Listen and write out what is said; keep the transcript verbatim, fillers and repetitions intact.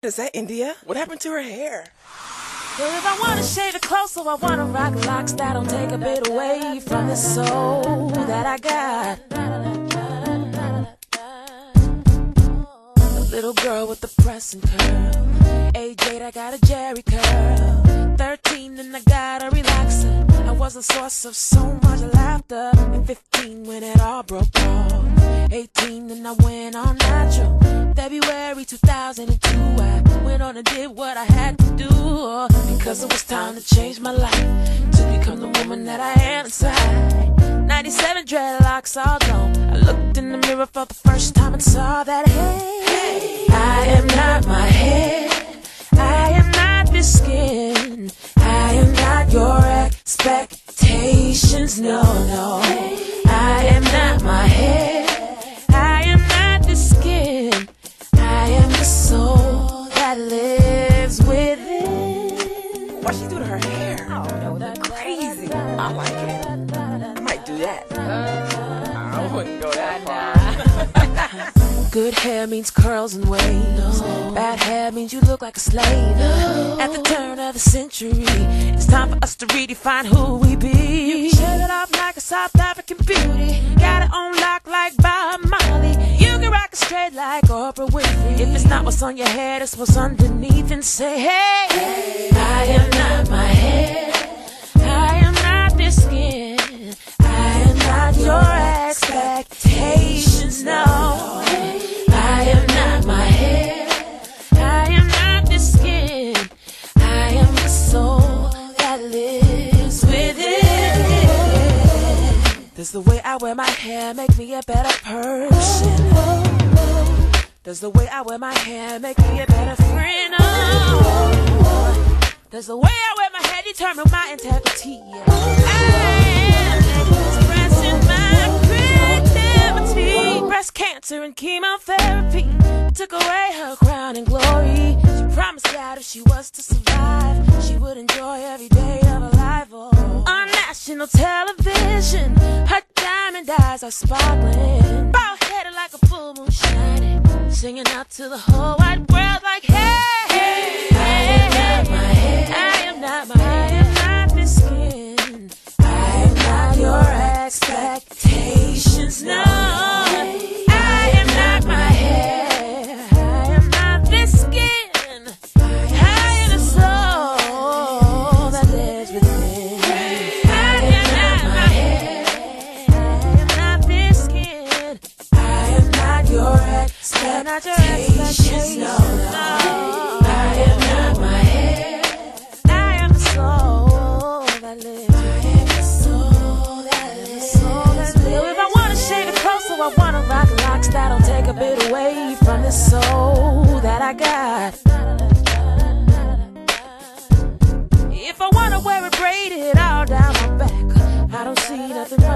Is that India? What happened to her hair? Well, if I wanna shave it closer, I wanna rock locks that'll take a bit away from this soul that I got. A little girl with a pressing curl. Age eight, I got a Jerry curl. Thirteen, and I got a relaxer. I was the source of so much laughter. And fifteen, when it all broke off. Eighteen, and I went on natural. February two thousand two, I went on and did what I had to do, because it was time to change my life, to become the woman that I am inside. Ninety-seven dreadlocks all gone. I looked in the mirror for the first time and saw that, hey, hey, I am not my head, I am not this skin, I am not your expectations, no, no. I am not my head, I am not this skin, I am the soul that lives within. What'd she do to her hair? Oh, no, that's crazy. I like it. I might do that. I wouldn't go that far. Good hair means curls and waves. No. Bad hair means you look like a slave. No. At the turn of the century, it's time for us to redefine who we be. You can shave it off like a South African beauty. Got it on lock like Bob Marley. You can rock it straight like Oprah Winfrey. If it's not what's on your head, it's what's underneath. And say, hey, hey, I am not my head, I am not this skin, I am not your expectations, no. I am not my head, I am not this skin, I am the soul that lives within. Does the way I wear my hair make me a better person? Does the way I wear my hair make me a better friend? Oh. Does the way I wear my hair determine my integrity? I am expressing my creativity. Breast cancer and chemotherapy took away her crown and glory. She promised that if she was to survive, she would enjoy every day of her life. Oh. On national television, her diamond eyes are sparkling, bald-headed like a full moon shining, singing out to the whole wide world like, hey, hey, I am not my head, I am not my head, I am not this skin, I am not your expectations, no. I am not my hair, I am not this skin, I am the soul that lives within. I am not my hair, I am not this skin, I am not your expectations, no, no. I am not my hair, I am the soul that lives within. I am the soul that lives within. If I wanna shave it closer, I wanna rock locks that'll take a bit away from this soul that I got. If I wanna wear it braided all down my back, I don't see nothing